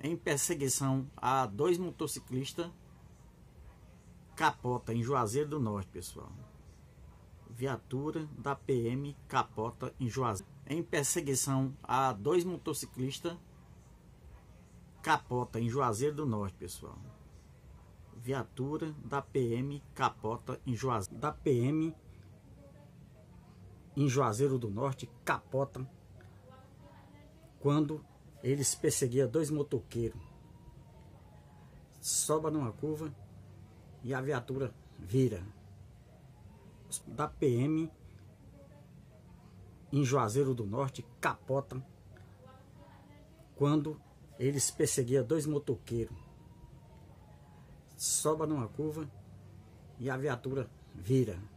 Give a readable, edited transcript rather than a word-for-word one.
em perseguição a dois motociclistas, capota em Juazeiro do Norte, pessoal. Viatura da PM capota em Juazeiro. Em perseguição a dois motociclistas, capota em Juazeiro do Norte, pessoal. Viatura da PM capota em Juazeiro. Da PM em Juazeiro do Norte capota quando eles perseguiam dois motoqueiros. Sobra numa curva e a viatura vira. Da PM em Juazeiro do Norte capota quando eles perseguiam dois motoqueiros. Sobra numa curva e a viatura vira.